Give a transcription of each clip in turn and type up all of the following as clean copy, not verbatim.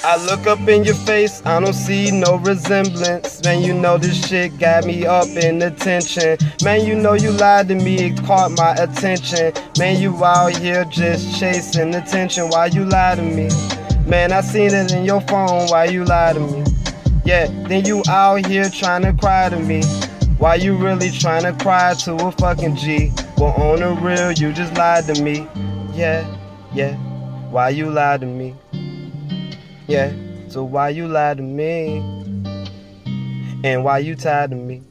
I look up in your face, I don't see no resemblance. Man, you know this shit got me up in attention. Man, you know you lied to me, it caught my attention. Man, you out here just chasing attention. Why you lie to me? Man, I seen it in your phone, why you lie to me? Yeah, then you out here trying to cry to me. Why you really trying to cry to a fucking G? Well, on the real, you just lied to me. Yeah, why you lied to me? Yeah, so why you lied to me? And why you tied to me?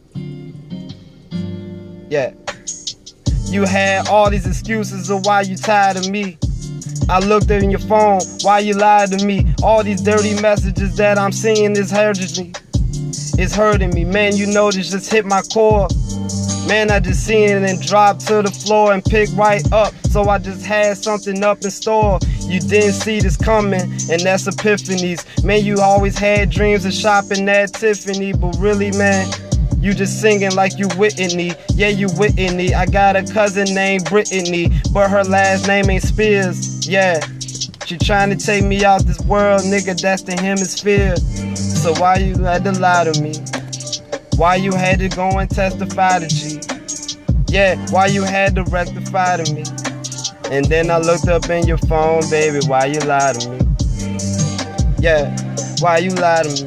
Yeah, you had all these excuses of why you tied to me. I looked in your phone, why you lied to me? All these dirty messages that I'm seeing is hurting me. It's hurting me, man, you know this just hit my core. Man, I just seen it and dropped to the floor and picked right up. So I just had something up in store. You didn't see this coming, and that's epiphanies. Man, you always had dreams of shopping at Tiffany, but really, man, you just singing like you Whitney. Yeah, you Whitney. I got a cousin named Brittany, but her last name ain't Spears. Yeah, she trying to take me out this world, nigga, that's the hemisphere. So why you had to lie to me? Why you had to go and testify to G? Yeah, why you had to rectify to me? And then I looked up in your phone, baby, why you lie to me? Yeah, why you lie to me?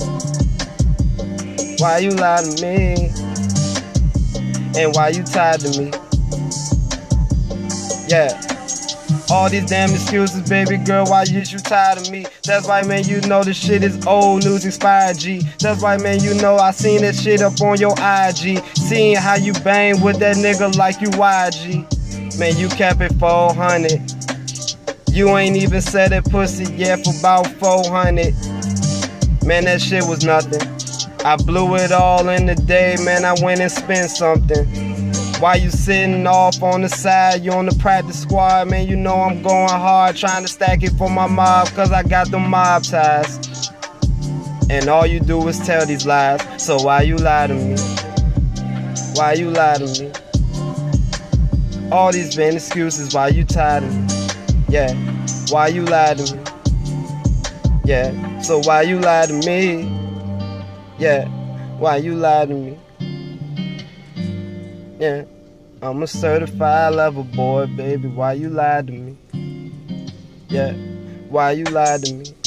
Why you lie to me? And why you tied to me? Yeah, all these damn excuses, baby girl, why you tired of me? That's why, man, you know this shit is old news, expired G. That's why, man, you know I seen that shit up on your IG. Seeing how you bang with that nigga like you YG. Man, you kept it 400. You ain't even said it pussy yet for about 400. Man, that shit was nothing. I blew it all in the day, man, I went and spent something. Why you sitting off on the side, you on the practice squad, man, you know I'm going hard, trying to stack it for my mob, cause I got the mob ties. And all you do is tell these lies, so why you lie to me? Why you lie to me? All these vain excuses, why you tired of me? Yeah, why you lie to me? Yeah, so why you lie to me? Yeah, why you lie to me? Yeah, I'm a certified lover boy, baby, why you lied to me? Yeah, why you lied to me?